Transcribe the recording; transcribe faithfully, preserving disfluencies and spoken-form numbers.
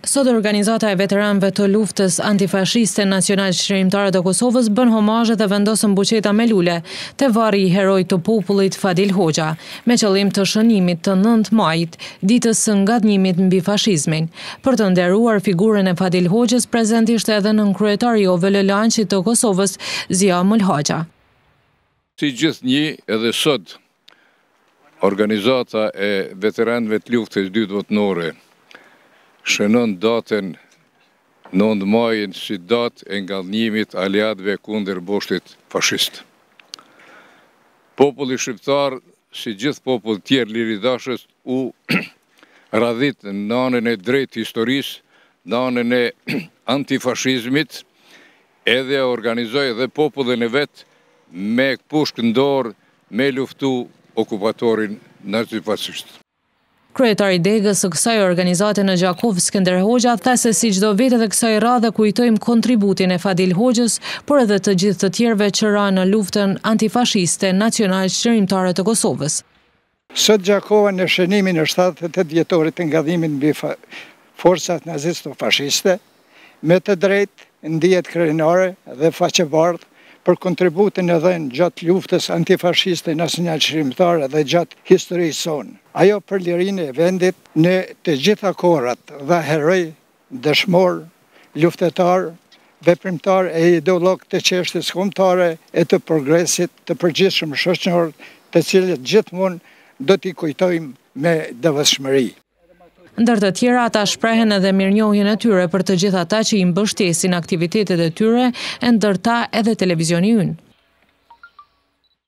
Sot organizata e veteranëve të luftës antifashiste nacional shërimtare të Kosovës bën homazhe dhe vendosën buqeta me lule te varri i herojt të popullit Fadil Hoxha, me qëllim të shënimit të nëntë majit, ditës së ngatnjimit mbi fashizmin. Për të nderuar figurën e Fadil Hoxhës, prezent ishte edhe nënkryetari i LANÇit të Kosovës, Fadil Hoxha. Si gjithnjë, edhe sot organizata e veteranëve të luftës dy botërore shënon datën nëntë majin si datë e ngatnjimit aliatëve kundër boshtit fashist. Populli shqiptar, si gjithë popull tjerë liridashës, u radhit në anën e drejtë historisë, në anën e antifashizmit, edhe organizoi dhe popullin e vetë me pushkë në dorë me luftu okupatorin nazifashist. Kryetari degës së kësaj organizate në Gjakov, Skënder Hoxha, tha se si çdo vit edhe kësaj radhe kujtojmë kontributin e Fadil Hoxhës, por edhe të gjithë të tjerëve që ranë në luftën antifashiste nacional shërimtare të Kosovës. Sot Gjakova në shënimin e shtatëdhjetë e tetë vjetorit të ngadhimit mbi forcat nazisto-fashiste, me të drejtë ndihet krenare dhe faqebardhë për kontributin e dhënë gjatë luftës antifashiste nacional shërimtare dhe gjatë historisë sonë. Ajo për lirinë e vendit në të gjitha kohrat dhe heroj, dëshmor, luftetar, veprimtar e ideolog të çështjes kombëtare e të progresit të përgjithshëm shoqëror, të cilët gjithmonë do t'i kujtojmë me devotshmëri. Ndër të tjera, ata shprehen edhe mirënjohjen e tyre për të gjithë ata që i mbështesin aktivitetet e tyre, e ndërta edhe televizioni ynë.